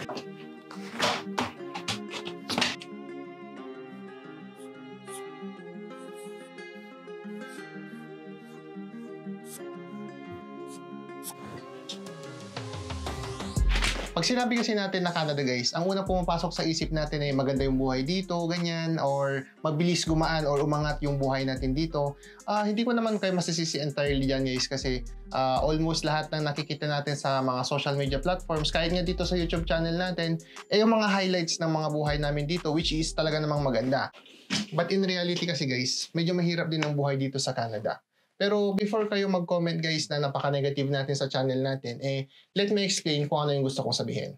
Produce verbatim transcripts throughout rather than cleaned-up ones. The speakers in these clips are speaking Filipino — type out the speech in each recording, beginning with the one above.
Pag sinabi kasi natin na Canada guys, ang una pumapasok sa isip natin ay maganda yung buhay dito, ganyan, or mabilis gumaan or umangat yung buhay natin dito. Uh, hindi ko naman kayo masisisi entirely dyan guys kasi uh, almost lahat ng nakikita natin sa mga social media platforms, kahit nga dito sa YouTube channel natin, eh yung mga highlights ng mga buhay namin dito which is talaga namang maganda. But in reality kasi guys, medyo mahirap din ang buhay dito sa Canada. Pero before kayo mag-comment guys na napaka-negative natin sa channel natin, eh, let me explain kung ano yung gusto kong sabihin.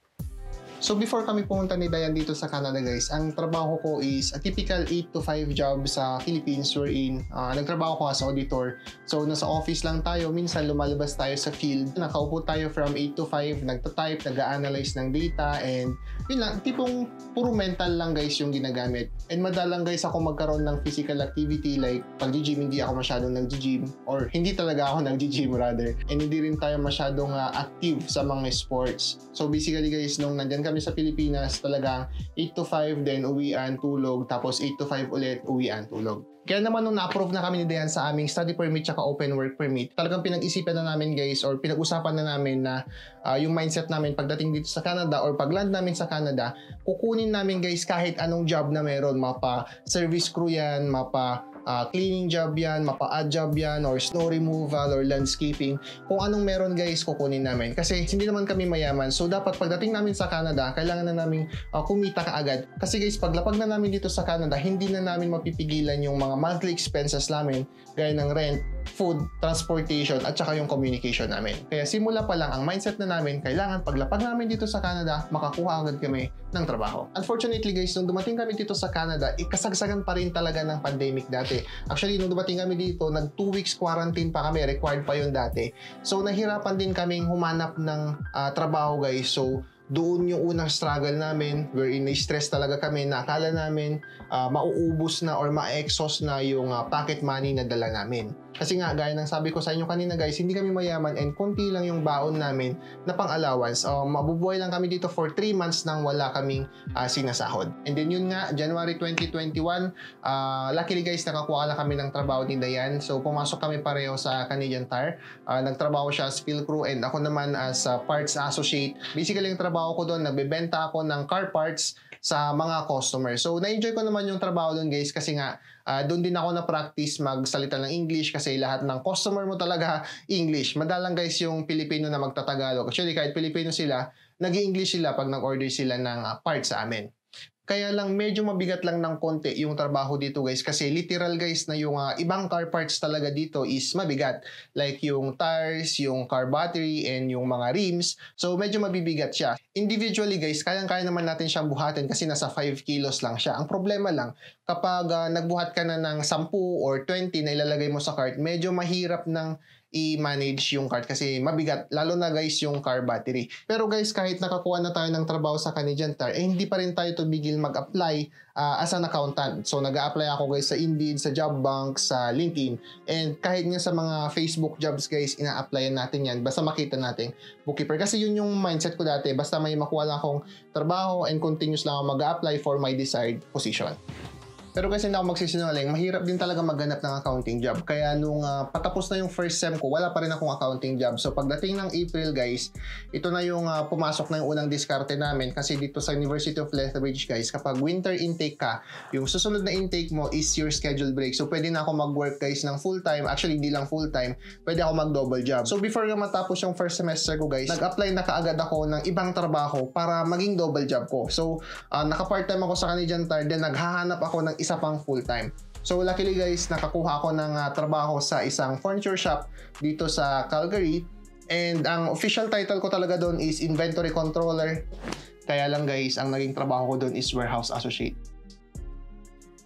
So before kami pumunta ni Dayan dito sa Canada guys, ang trabaho ko is a typical eight to five job sa Philippines wherein uh, nagtrabaho ko as auditor. So nasa office lang tayo, minsan lumalabas tayo sa field. Nakaupo tayo from eight to five, nagta-type, nag-a-analyze ng data, and yun lang, tipong puro mental lang guys yung ginagamit. And madalang guys ako magkaroon ng physical activity like pag-gym, hindi ako masyadong nag-gym, or hindi talaga ako nag-gym rather. And hindi rin tayo masyadong uh, active sa mga sports. So basically guys, nung nandyan kami sa Pilipinas, talagang eight to five, then uwian, tulog, tapos eight to five ulit, uwian, tulog. Kaya naman nung na-approve na kami ni Dayan sa aming study permit tsaka open work permit, talagang pinag-isipan na namin guys, or pinag-usapan na namin na uh, yung mindset namin pagdating dito sa Canada or pag-land namin sa Canada, kukunin namin guys kahit anong job na meron, mapa service crew yan, mapa Uh, cleaning job yan, mapa-ad job yan, or snow removal, or landscaping. Kung anong meron guys, kukunin namin. Kasi hindi naman kami mayaman. So dapat pagdating namin sa Canada, kailangan na namin uh, kumita kaagad. Kasi guys, paglapag na namin dito sa Canada, hindi na namin mapipigilan yung mga monthly expenses namin, gaya ng rent, food, transportation, at saka yung communication namin. Kaya simula pa lang, ang mindset na namin, kailangan paglapag namin dito sa Canada, makakuha agad kami ng trabaho. Unfortunately guys, nung dumating kami dito sa Canada, ikasagsagan pa rin talaga ng pandemic dati. Actually, nung dumating kami dito, nag two weeks quarantine pa kami, required pa yun dati. So, nahirapan din kaming humanap ng uh, trabaho guys. So, doon yung unang struggle namin wherein na-stress talaga kami na akala namin uh, mauubos na or ma-exhaust na yung uh, pocket money na dala namin. Kasi nga, gaya ng sabi ko sa inyo kanina guys, hindi kami mayaman and konti lang yung baon namin na pang-allowance. Uh, mabubuhay lang kami dito for three months nang wala kaming uh, sinasahod. And then yun nga, January twenty twenty-one, uh, luckily guys, nakakuha lang kami ng trabaho ni Dayan. So pumasok kami pareho sa Canadian Tire. Uh, nagtrabaho siya as field crew and ako naman as uh, parts associate. Basically, yung trabaho ko doon, nagbebenta ako ng car parts sa mga customer. So na-enjoy ko naman yung trabaho doon guys kasi nga Uh, doon din ako na-practice magsalita ng English kasi lahat ng customer mo talaga English. Madalang guys yung Pilipino na magtatagalog. Actually, kahit Pilipino sila, nag-i-English sila pag nag-order sila ng uh, parts sa amin. Kaya lang medyo mabigat lang ng konti yung trabaho dito guys kasi literal guys na yung uh, ibang car parts talaga dito is mabigat. Like yung tires, yung car battery, and yung mga rims. So medyo mabibigat siya. Individually guys, kayang-kaya naman natin siyang buhatin kasi nasa five kilos lang siya. Ang problema lang, kapag uh, nagbuhat ka na ng ten or twenty na ilalagay mo sa cart, medyo mahirap ng i-manage yung cart kasi mabigat, lalo na guys yung car battery. Pero guys, kahit nakakuha na tayo ng trabaho sa Canadian Tire, eh hindi pa rin tayo tumigil mag-apply uh, as an accountant. So nag-a-apply ako guys sa Indeed, sa Jobbank, sa LinkedIn, and kahit nga sa mga Facebook jobs guys, ina-applyan natin yan basta makita natin bookkeeper. Kasi yun yung mindset ko dati, basta may makuha lang akong trabaho and continuous lang ako mag-a-apply for my desired position. Pero kasi hindi ako magsisinungaling, mahirap din talaga maghanap ng accounting job. Kaya nung uh, patapos na yung first sem ko, wala pa rin akong accounting job. So pagdating ng April guys, ito na yung uh, pumasok na yung unang diskarte namin. Kasi dito sa University of Lethbridge guys, kapag winter intake ka, yung susunod na intake mo is your schedule break. So pwede na ako mag-work guys ng full time. Actually, hindi lang full time. Pwede ako mag-double job. So before nga matapos yung first semester ko guys, nag-apply na kaagad ako ng ibang trabaho para maging double job ko. So uh, naka-part time ako sa Canadian Tire, then naghahanap ako ng isa pang full-time. So luckily guys, nakakuha ako ng uh, trabaho sa isang furniture shop dito sa Calgary, and ang official title ko talaga doon is inventory controller. Kaya lang guys, ang naging trabaho ko doon is warehouse associate.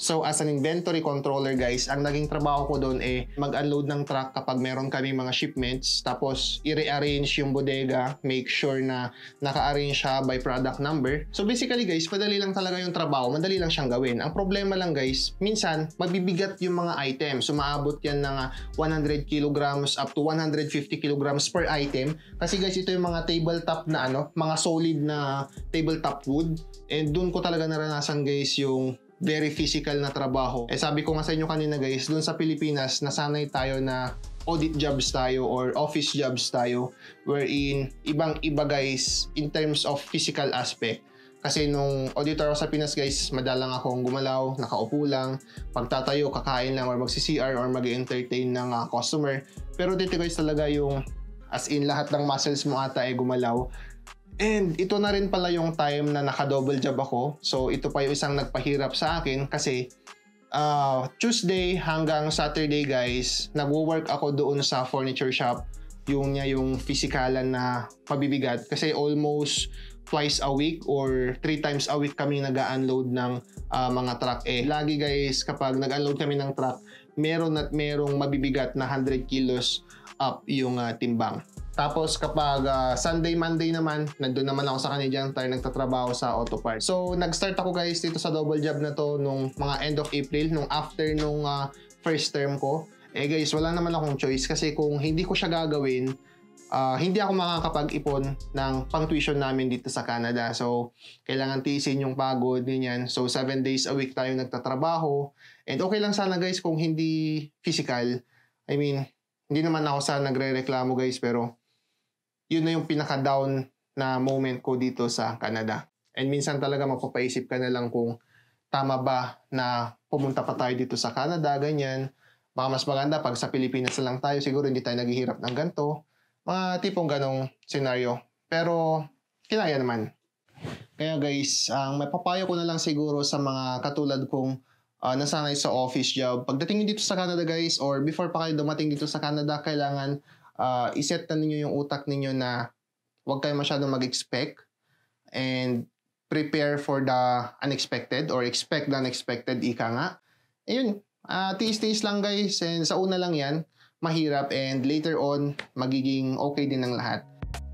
So as an inventory controller guys, ang naging trabaho ko doon eh mag-unload ng truck kapag meron kami mga shipments, tapos i-rearrange yung bodega, make sure na naka-arrange siya by product number. So basically guys, madali lang talaga yung trabaho, madali lang siyang gawin. Ang problema lang guys, minsan mabibigat yung mga items. Sumaabot yan ng one hundred kilograms up to one hundred fifty kilograms per item. Kasi guys, ito yung mga tabletop na ano, mga solid na tabletop wood. And doon ko talaga naranasan guys yung very physical na trabaho. Eh sabi ko nga sa inyo kanina guys, doon sa Pilipinas, nasanay tayo na audit jobs tayo or office jobs tayo wherein ibang-iba guys in terms of physical aspect. Kasi nung auditor ako sa Pinas guys, madalang akong gumalaw, nakaupo lang, pagtatayo, kakain lang or magsi-C R or mag-entertain ng uh, customer. Pero dito guys talaga yung as in lahat ng muscles mo ata ay gumalaw. And ito na rin pala yung time na naka-double job ako. So ito pa yung isang nagpahirap sa akin kasi uh, Tuesday hanggang Saturday guys, nagwo-work ako doon sa furniture shop. Yung niya yung physikalan na mabibigat kasi almost twice a week or three times a week kami nag-unload ng uh, mga truck. Eh lagi guys kapag nag-unload kami ng truck, meron at merong mabibigat na one hundred kilos up yung uh, timbang. Tapos kapag uh, Sunday, Monday naman, nandun naman ako sa Canadian Tire, nagtatrabaho sa auto parts. So, nag-start ako guys dito sa double job na to nung mga end of April, nung after nung uh, first term ko. Eh guys, wala naman akong choice kasi kung hindi ko siya gagawin, uh, hindi ako makakapag-ipon ng pang-tuition namin dito sa Canada. So, kailangan tiisin yung pagod, ganyan. So, seven days a week tayo nagtatrabaho. And okay lang sana guys kung hindi physical. I mean, hindi naman ako sana nagre-reklamo guys, pero yun na yung pinaka-down na moment ko dito sa Canada. And minsan talaga mapapaisip ka na lang kung tama ba na pumunta pa tayo dito sa Canada, ganyan. Baka mas maganda pag sa Pilipinas na lang tayo, siguro hindi tayo naghihirap ng ganito. Mga tipong ganong scenario. Pero kinaya naman. Kaya guys, ang may papayo ko na lang siguro sa mga katulad kong uh, nasanay sa office job. Pagdating dito sa Canada guys, or before pa kayo dumating dito sa Canada, kailangan Uh, iset na ninyo yung utak ninyo na huwag kayo masyadong mag-expect and prepare for the unexpected or expect the unexpected, ika nga. Ayun, uh, tiis-tiis lang guys, and sa una lang yan, mahirap, and later on, magiging okay din ang lahat.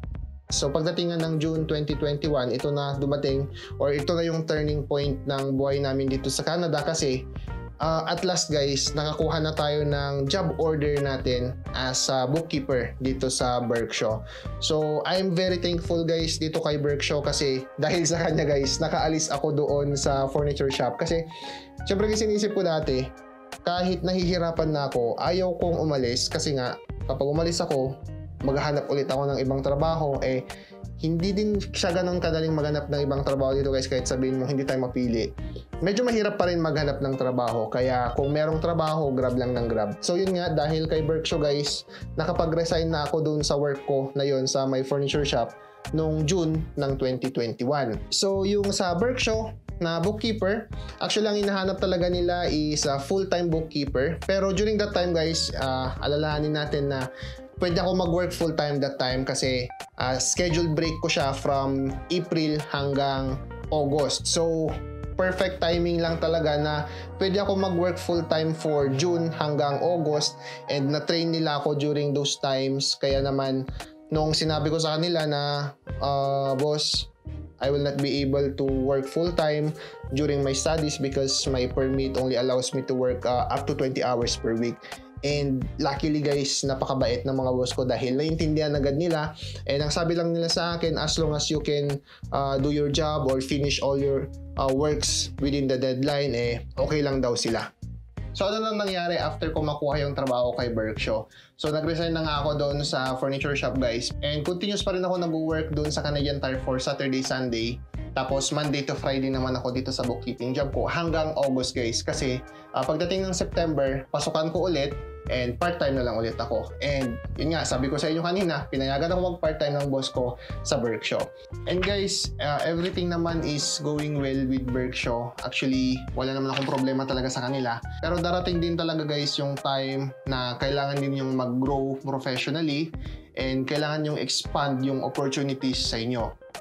So pagdating ng June twenty twenty-one, ito na dumating or ito na yung turning point ng buhay namin dito sa Canada kasi Uh, at last guys, nakakuha na tayo ng job order natin as a bookkeeper dito sa Berkshaw. So I'm very thankful guys dito kay Berkshaw kasi dahil sa kanya guys, nakaalis ako doon sa furniture shop. Kasi syempre kasi inisip ko dati, kahit nahihirapan na ako, ayaw kong umalis kasi nga kapag umalis ako, maghahanap ulit ako ng ibang trabaho. Eh hindi din siya ganun kadaling maghanap ng ibang trabaho dito guys, kahit sabihin mo hindi tayo mapili. Medyo mahirap pa rin maghanap ng trabaho, kaya kung merong trabaho, grab lang ng grab. So yun nga, dahil kay Berkshaw guys, nakapag-resign na ako dun sa work ko na yun sa my furniture shop noong June ng twenty twenty-one. So yung sa Berkshaw na bookkeeper, actually ang hinahanap talaga nila is a full-time bookkeeper. Pero during that time guys, uh, alalahanin natin na pwede ako mag-work full-time that time kasi uh, scheduled break ko siya from April hanggang August. So perfect timing lang talaga na pwede ako mag-work full-time for June hanggang August, and na-train nila ako during those times. Kaya naman, nung sinabi ko sa kanila na, uh, boss, I will not be able to work full-time during my studies because my permit only allows me to work uh, up to twenty hours per week. And luckily guys, napakabait ng mga boss ko dahil naiintindihan agad nila. And ang sabi lang nila sa akin, as long as you can uh, do your job or finish all your uh, works within the deadline, eh okay lang daw sila. So ano nang nangyari after ko makuha yung trabaho kay Berkshaw? So nag-resign na nga ako doon sa furniture shop guys. And continuous pa rin ako nag-work doon sa Canadian Tire for Saturday, Sunday. Tapos Monday to Friday naman ako dito sa bookkeeping job ko hanggang August guys. Kasi uh, pagdating ng September, pasukan ko ulit and part-time na lang ulit ako. And yun nga, sabi ko sa inyo kanina, pinayagan ako mag-part-time ng boss ko sa Berkshaw. And guys, uh, everything naman is going well with Berkshaw. Actually, wala naman akong problema talaga sa kanila. Pero darating din talaga guys yung time na kailangan din yung mag-grow professionally and kailangan yung expand yung opportunities sa inyo.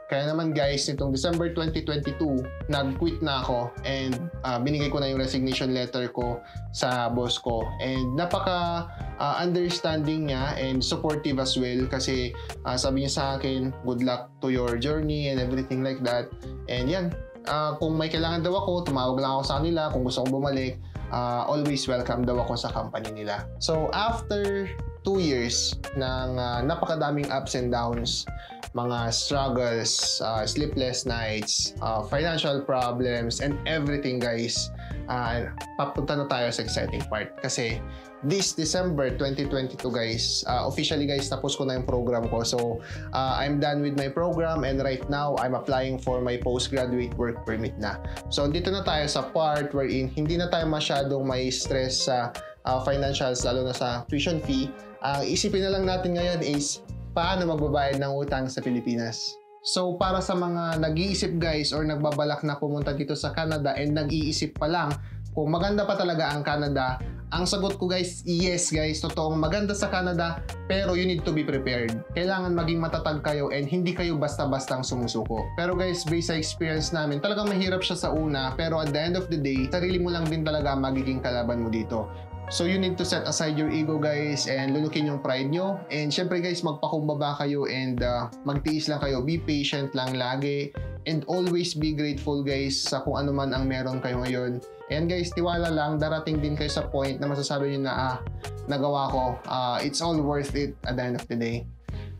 Kaya naman guys, nitong December twenty twenty-two, nag-quit na ako and uh, binigay ko na yung resignation letter ko sa boss ko. And napaka uh, understanding niya and supportive as well kasi uh, sabi niya sa akin, good luck to your journey and everything like that. And yan, uh, kung may kailangan daw ako, tumawag lang ako sa kanila. Kung gusto kong bumalik, uh, always welcome daw ako sa company nila. So after two years ng uh, napakadaming ups and downs, mga struggles, uh, sleepless nights, uh, financial problems, and everything guys, uh, papunta na tayo sa exciting part. Kasi this December twenty twenty-two guys, uh, officially guys, tapos ko na yung program ko. So, uh, I'm done with my program and right now, I'm applying for my postgraduate work permit na. So, dito na tayo sa part wherein hindi na tayo masyadong may stress sa uh, financials, lalo na sa tuition fee. Ang uh, isipin na lang natin ngayon is paano magbabayad ng utang sa Pilipinas. So, para sa mga nag-iisip guys or nagbabalak na pumunta dito sa Canada and nag-iisip pa lang kung maganda pa talaga ang Canada, ang sagot ko guys, yes guys, totoong maganda sa Canada, pero you need to be prepared. Kailangan maging matatag kayo and hindi kayo basta-bastang sumusuko. Pero guys, based sa experience namin, talagang mahirap siya sa una, pero at the end of the day, sarili mo lang din talaga magiging kalaban mo dito. So you need to set aside your ego guys and lulukin yung pride nyo. And syempre guys, magpakumbaba kayo and uh, magtiis lang kayo. Be patient lang lagi. And always be grateful guys sa kung ano man ang meron kayo ngayon. And guys, tiwala lang, darating din kayo sa point na masasabi nyo na ah, nagawa ko. Uh, it's all worth it at the end of the day.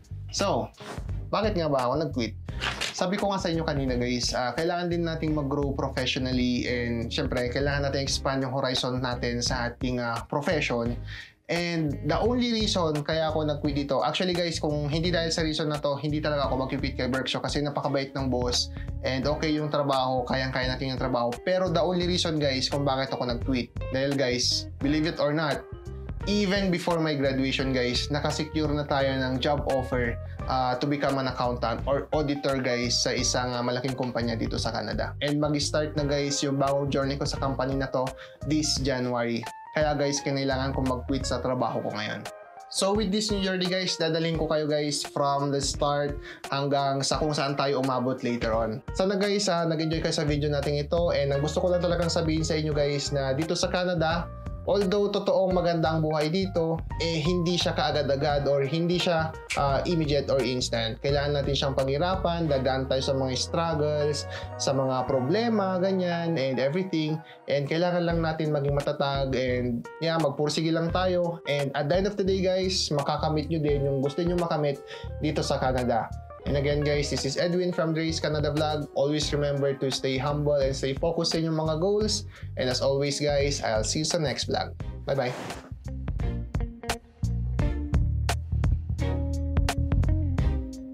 So, bakit nga ba ako nag-quit? Sabi ko nga sa inyo kanina guys, uh, kailangan din nating mag-grow professionally and syempre kailangan natin expand yung horizon natin sa ating uh, profession. And the only reason kaya ako nag-quit dito, actually guys, kung hindi dahil sa reason na to, hindi talaga ako mag-quit kay Berkshaw kasi napakabait ng boss and okay yung trabaho, kayang-kaya natin yung trabaho. Pero the only reason guys kung bakit ako nag-quit, dahil guys, believe it or not, even before my graduation guys, nakasecure na tayo ng job offer uh, to become an accountant or auditor guys sa isang uh, malaking kumpanya dito sa Canada. And mag-start na guys yung bagong journey ko sa company na to this January. Kaya guys, kailangan kong mag-quit sa trabaho ko ngayon. So with this new journey guys, dadalhin ko kayo guys from the start hanggang sa kung saan tayo umabot later on. Sana guys, uh, nag-enjoy kayo sa video natin ito and ang gusto ko lang talagang sabihin sa inyo guys na dito sa Canada, although totoong maganda ang buhay dito, eh hindi siya kaagad-agad or hindi siya uh, immediate or instant. Kailangan natin siyang paghirapan, dadaan tayo sa mga struggles, sa mga problema, ganyan, and everything. And kailangan lang natin maging matatag and yeah, magpursige lang tayo. And at the end of the day guys, makakamit nyo din yung gusto nyo makamit dito sa Canada. And again guys, this is Edwin from Dre's Canada Vlog. Always remember to stay humble and stay focused sa inyong mga goals. And as always guys, I'll see you sa next vlog. Bye bye!